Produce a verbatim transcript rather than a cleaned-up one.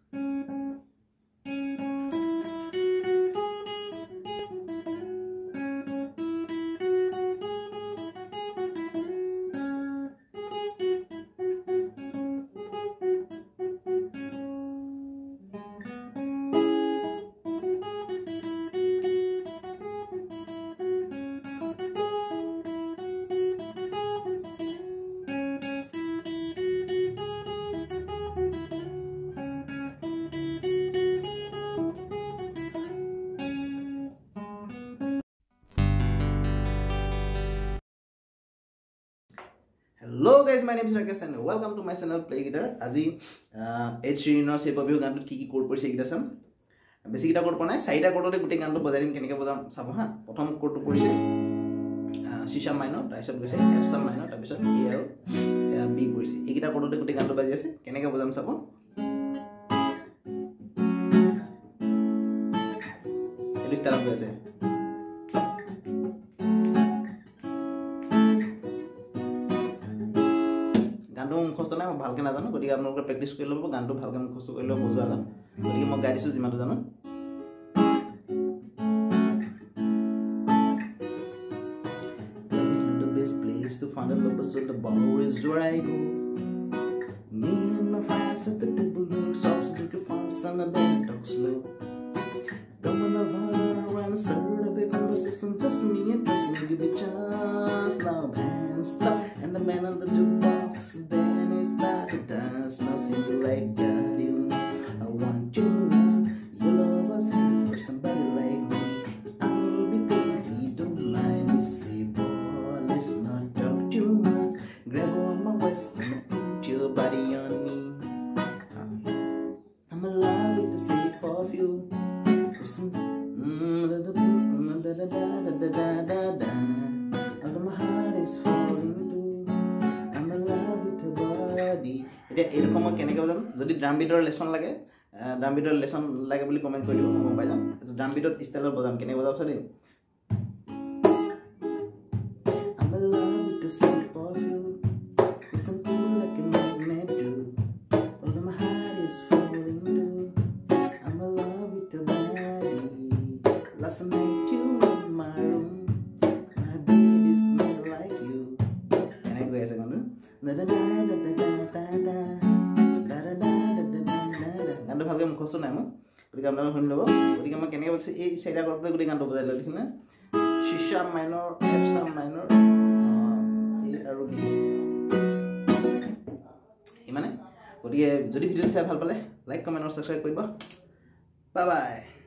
Hello guys, my name is Rakesh and welcome to my channel Play Guitar. Aji Ed Sheeranor Shape of You gantot ki ki chord porise ekita sam. Basic kita chord ponai saita chord ore gutei ganto bajai dim keneka bajam sabo ha. Prothom chord to porise C sharp minor, taisot goise F sharp minor, tapisot A aru B porise. Ekita chord ore gutei ganto bajai ase keneka bajam sabo. Elis taraf goi ase. গানটো মুখস্থ নাই মই ভালকে নাজানো গতিকে আপোনালোকে practice কৰি ল'ব গানটো ভালকে মুখস্থ কৰি ল'ব বুজোৱা গান গতিকে মই গাই দিছো যিমানটো জানো Love is not the best place to find a lover so the bar is where I go Me and my friends at the table doing songs to the fast and I don't talk slow Come on over and start a big conversation just me and just me give it a chance love and stuff and the man on the jukebox then we start to dance now see you like that you know I want you now your love was heavy for somebody like me I may be crazy don't mind me say boy let's not talk too much grab on my waist and put your body on me I'm alive with the shape of you da da da da da da da da although my heart is falling too I'm in love with your body এটা এরকম কেনেকে বজাম যদি drum বিটৰ lesson লাগে drum বিটৰ lesson লাগে বুলি কমেন্ট কৰি দিব মই গম পাই যাম ড্রাম বিটৰ স্টাইলৰ বজাম কেনেকে বজাম সৰি I'm in love with the shape of you you're so cool like a magnet do although my heart is falling too I'm in love with your body last night you in my room my bed is smell like you can I go as a gun da da da da da da da da da da da da গানটো ভালকে মুখস্থ নাই মই গতিকে আপোনালোকে শুনি ল'ব গতিকে মই কেনেকৈ বলছো এই চাৰিটা কৰ্ডতে গোটেই গানটো বজাই লৈ লিখিলে C sharp minor F sharp minor A আৰু B ইমানে গতিকে যদি ভিডিঅ চাই ভাল পালে লাইক কমেন্ট আৰু সাবস্ক্ৰাইব কৰিব বাই বাই